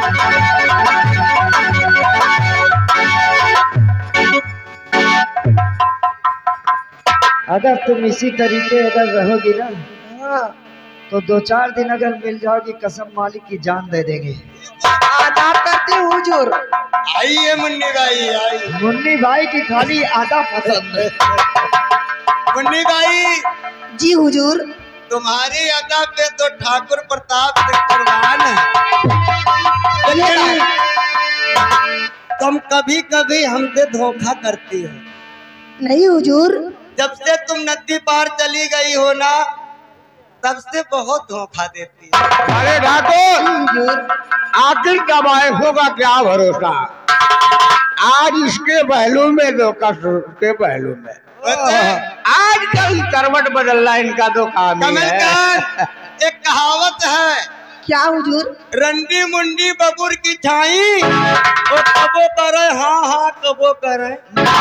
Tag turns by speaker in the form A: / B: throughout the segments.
A: अगर तुम इसी तरीके अगर रहोगी ना तो 2-4 दिन अगर मिल जाओगी कसम मालिक की जान दे देंगे।
B: आदाब करती हूँ हुजूर।
C: आइए मुन्नी भाई आइए।
A: मुन्नी भाई की खाली आधा पसंद है।
C: मुन्नी भाई
B: जी हुजूर।
C: तुम्हारी अदा पे तो ठाकुर प्रताप से कुर्बान है, लेकिन तुम कभी कभी हमसे धोखा करती हो।
B: नहीं हुजूर। जब
C: से तुम नदी पार चली गई हो ना तब से बहुत धोखा देती है।
D: अरे ठाकुर आखिर कब आए होगा क्या भरोसा। आज इसके पहलू में धोखा उसके पहलू में। आज कल करवट बदलना इनका तो काम ही है।
C: एक कहावत है।
B: क्या हुजूर।
C: रंडी मुंडी बबूर की छाई वो कबो करे हाँ हाँ कबो करे।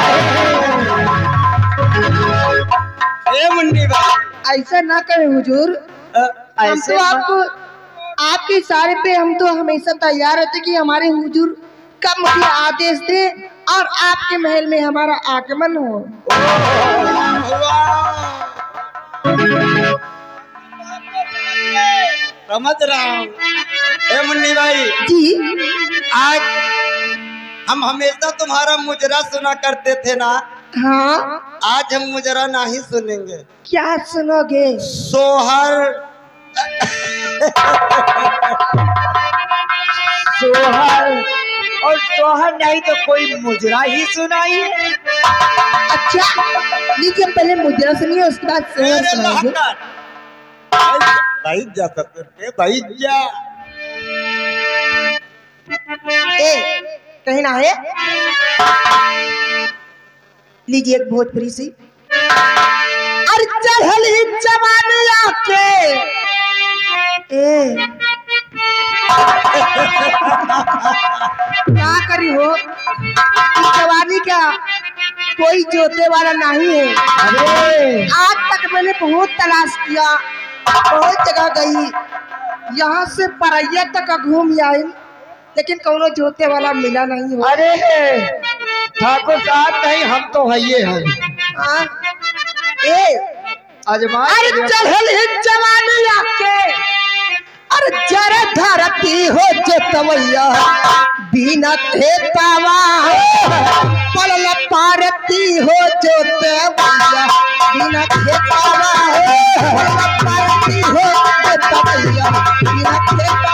C: ए मुंडी भाई
B: ऐसा ना करें हुजूर। हम तो आपको आपके इशारे पे हम तो हमेशा तैयार रहते कि हमारे हुजूर कब मुझे आदेश दे और आपके महल में हमारा आगमन हो।
C: समझ रहा हूँ। ए मुन्नी भाई
B: जी।
C: आज हम हमेशा तुम्हारा मुजरा सुना करते थे ना।
B: हाँ।
C: आज हम मुजरा नहीं सुनेंगे।
B: क्या सुनोगे।
C: सोहर।
A: सोहर और सोहर नहीं तो कोई मुजरा ही सुनाइए।
B: अच्छा लीजिए पहले मुजरा सुनिए उसके बाद सोहर सुनाइए।
C: भाई जा सकते भाई जा।
B: कहीं ना है। लीजिए एक भोजपुरी सी। अरे चढ़ली जवानी आके क्या करी हो। जवानी का कोई जोते वाला नहीं है।
A: अरे
B: आज तक मैंने बहुत तलाश किया, बहुत जगह गई, यहाँ से परैया तक घूम आई, लेकिन कोनो जोते वाला मिला नहीं हो।
A: अरे ठाकुर साहब नहीं हम तो हइये हैं। अजमा
B: अरे चढ़ली जवानी आके अरे जरे धरती हो जोतवैया बिना खेतावा पलल पारती हो जोतवैया बिना खेतावा पलल पारती हो जोतवैया बिना खेतावा।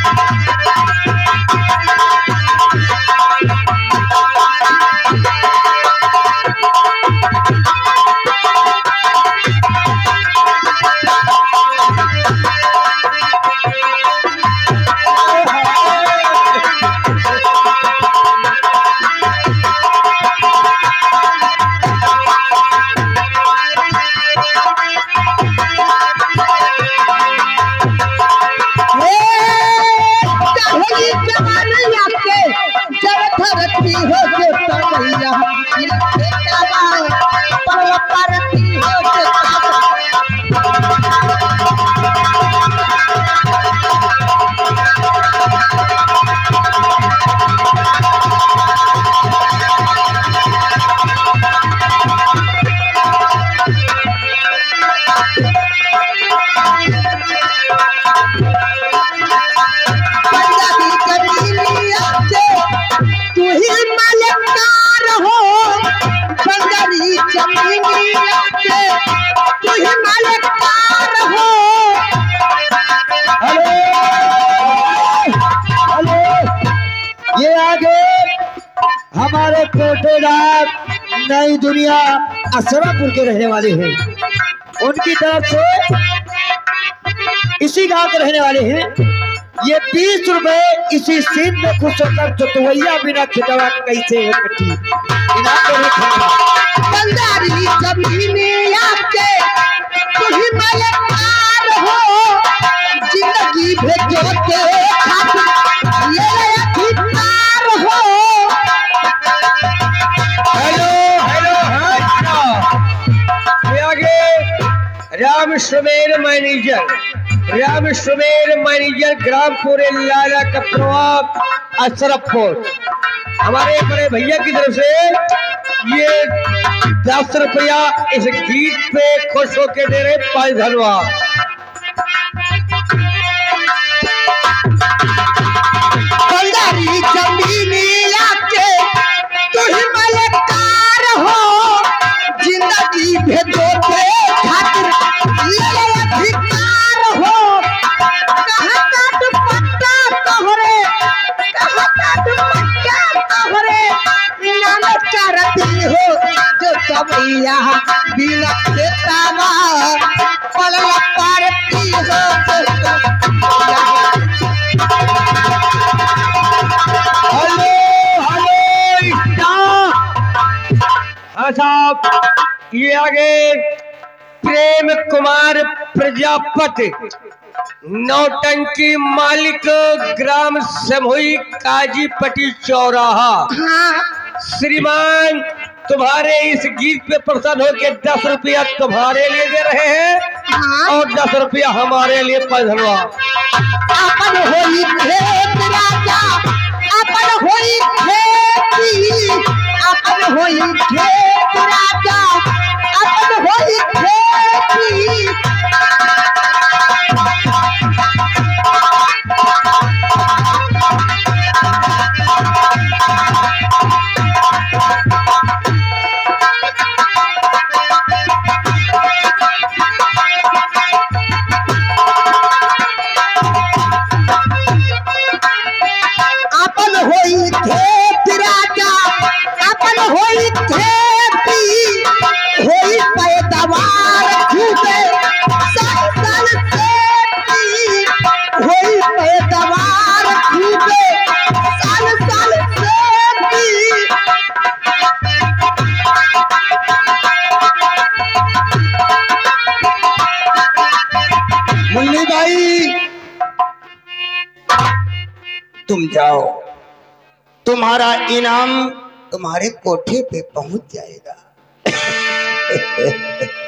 A: ये आगे हमारे कोटेदार नई दुनिया असरापुर के रहने वाले हैं। उनकी तरफ से इसी गांव के रहने वाले हैं। ये 20 रुपए इसी सीन में खुश होकर जोतवैया बिना खिदवा कैसे हो कटी
B: बंदारी जमीन आपके तुही मलकार हो जिंदगी भेजोते ये अधिकार हो।
D: हेलो हेलो हाँ आगे राम सवेर मैनेजर राम सुमेर मैनेजर ग्रामपुर लाला का प्रभाव अशरफपुर। हमारे बड़े भैया की तरफ से ये 10 रुपया इस गीत पे खुश होके दे रहे 5 धन्यवाद।
B: बंगारी जमीनी आके तुही मलकार हो, जिंदगी भेजो के खातिर ले अधिकार हो। कहाँ का दुपट्टा तोहरे, कहाँ का दुपट्टा तोहरे, नाम करती हो जो कबैया बिना खेतावा पलला पारती हो।
D: साहब ये आगे प्रेम कुमार प्रजापति नौटंकी मालिक ग्राम समूही काजीपट्टी चौराहा। श्रीमान तुम्हारे इस गीत पे प्रसन्न होकर 10 रुपया तुम्हारे लिए दे रहे हैं और 10 रुपया हमारे लिए 5 धन्यवाद।
B: अपन होई खेत राजा, अपन होई खेती, अपन होई खेत राजा, अपन होई खेती। अपन होई खेत राजा, अपन होई खेती, होई पैदावार खूबे साल साल खेती, होई पैदावार खूबे साल साल खेती।
C: मुन्नी भाई तुम जाओ, तुम्हारा इनाम तुम्हारे कोठे पे पहुंच जाएगा।